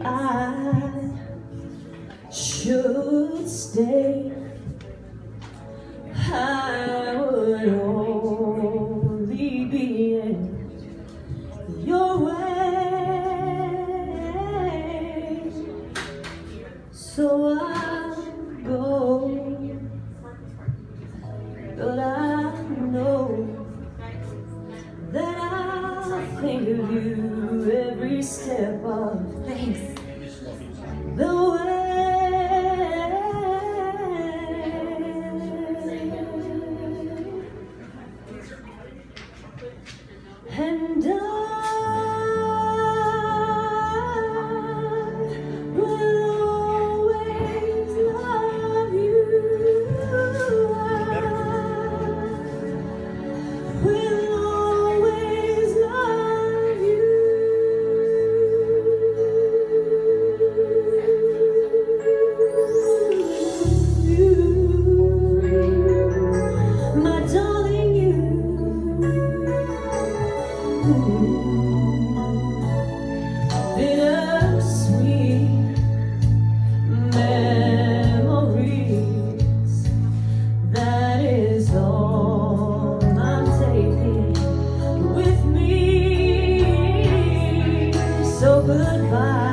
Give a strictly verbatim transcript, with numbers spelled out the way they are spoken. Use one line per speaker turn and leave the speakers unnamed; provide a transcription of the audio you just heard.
I should stay, I would only be in your way. So I'll go, but I know that I'll think of you every step of
Thanks.
the way. And I will always love you. I will always love you. You, my darling, you. Bittersweet memories, that is all I'm taking with me. So goodbye.